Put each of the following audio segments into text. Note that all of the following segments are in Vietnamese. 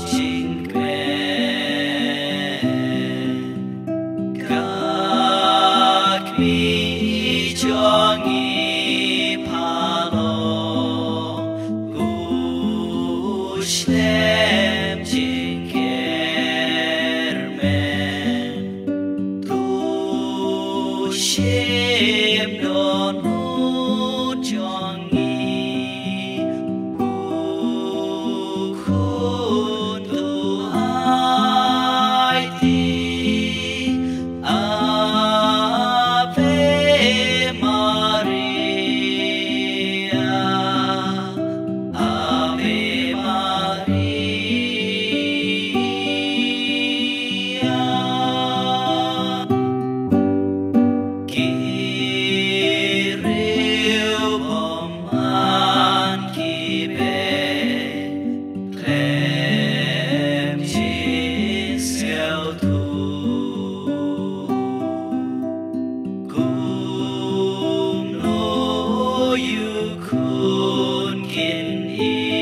chính quyền các vị cho nghi phalo cú xem chính kermen tu xem đón hút cho nghi khôn tu ai ti Ave Maria Ave Maria Kiriu bom an kibe Clem jin seo tu Kum no yu kun kin I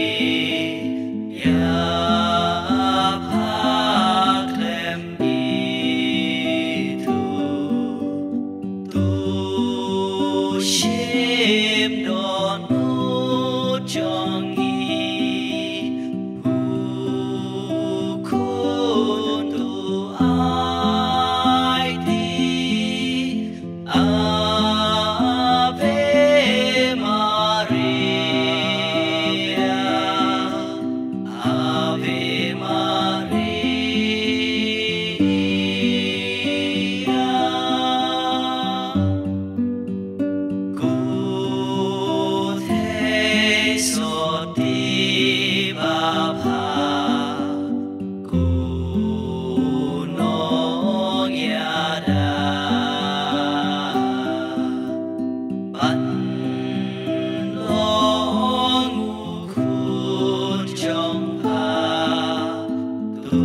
Ya pa clem I tu Tu shim don no chong I Hu kun tu ai ti Ave Maria Ave Maria Cô thế so ti ba pa Cô nong ya da Ban long u khun trong pa Tu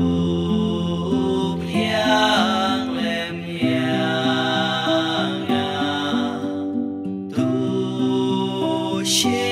piang lem yang Tu she